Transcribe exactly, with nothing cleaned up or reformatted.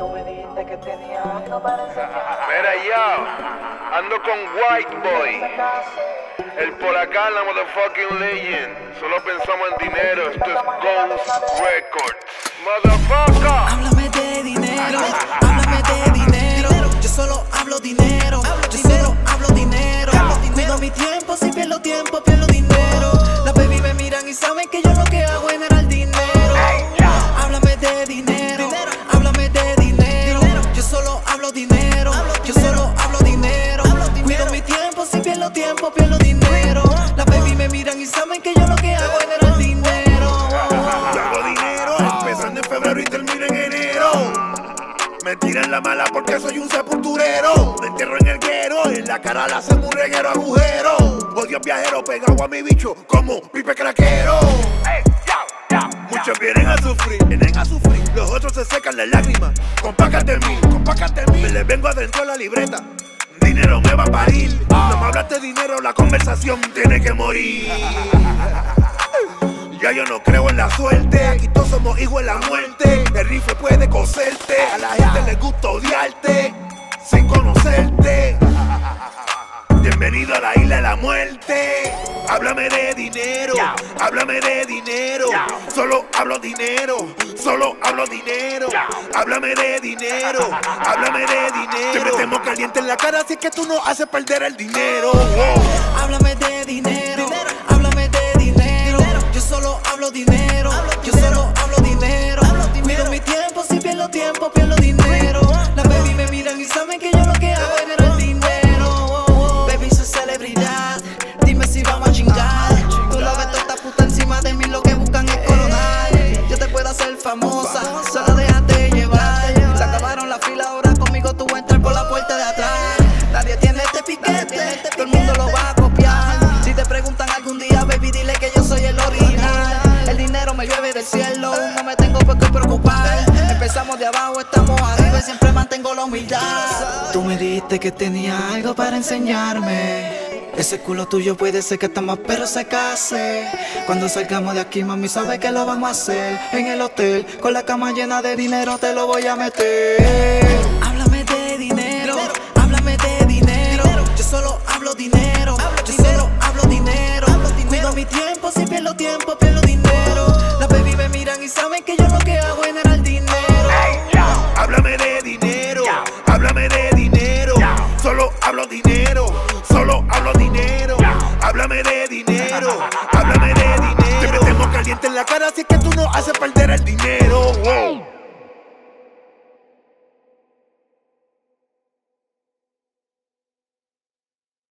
Tú me dijiste que tenía algo para enseñar. Mira ya, ando con White Boy, el Polacán, la motherfucking legend. Solo pensamos en dinero, esto es Ghost Records. Motherfucker. Háblame de dinero, háblame de dinero. Yo solo hablo dinero, yo solo hablo dinero. Cuido mi tiempo, si pierdo tiempo, pierdo dinero. Las baby me miran y saben que yo lo que hago es generar dinero. Háblame de dinero, háblame de dinero. Yo solo hablo dinero, yo solo hablo dinero. Cuido mi tiempo, si pierdo tiempo, pierdo dinero. Las baby me miran y saben que yo lo que hago es generar dinero. Yo hago dinero, empezando en febrero y termino en enero. Me tiran la mala porque soy un sepulturero. Me entierro en el guero, en la cara la hacen un reguero agujero. Odio viajero pegado a mi bicho como pipe craquero. Muchos vienen a sufrir, vienen a sufrir. Los otros se secan las lágrimas. Compácate en mí, compácate en mí. Me les vengo adentro a la libreta. Dinero me va a parir. No me hablas de dinero, la conversación tiene que morir. Ya yo no creo en la suerte. Aquí todos somos hijos de la muerte. El rifle puede coserte. A la gente le gusta odiarte sin conocerte. Bienvenido a la isla de la muerte. Háblame de dinero, háblame de dinero. Solo hablo dinero, solo hablo dinero. Háblame de dinero, háblame de dinero. Te metemos caliente en la cara si es que tú no haces perder el dinero. Háblame de dinero, háblame de dinero. Yo solo hablo dinero, yo solo hablo dinero. Cuido mi tiempo, si pierdo tiempo, pierdo dinero. Las baby me miran y saben que yo lo que hago es generar dinero. Baby, soy celebridad, dime si vamos a chingar. Tú lo ves toda esta puta encima de mí, lo que buscan es coronar. Yo te puedo hacer famosa, solo déjate llevar. Se acabaron la fila, ahora conmigo tú vas a entrar por la puerta de atrás. Nadie tiene este piquete, todo el mundo lo va a copiar. Si te preguntan algún día, baby, dile que yo soy el original. El dinero me llueve del cielo, no me tengo por qué preocupar. Empezamos de abajo, estamos arriba y siempre mantengo la humildad. Tú me dijiste que tenía algo para enseñarme. Ese culo tuyo puede ser que está más pero se case. Cuando salgamos de aquí, mami, sabes que lo vamos a hacer en el hotel, con la cama llena de dinero te lo voy a meter. Háblame de dinero, háblame de dinero. Yo solo hablo dinero, yo solo hablo dinero. Cuido mi tiempo, si pierdo tiempo, pierdo dinero. Las baby me miran y saben que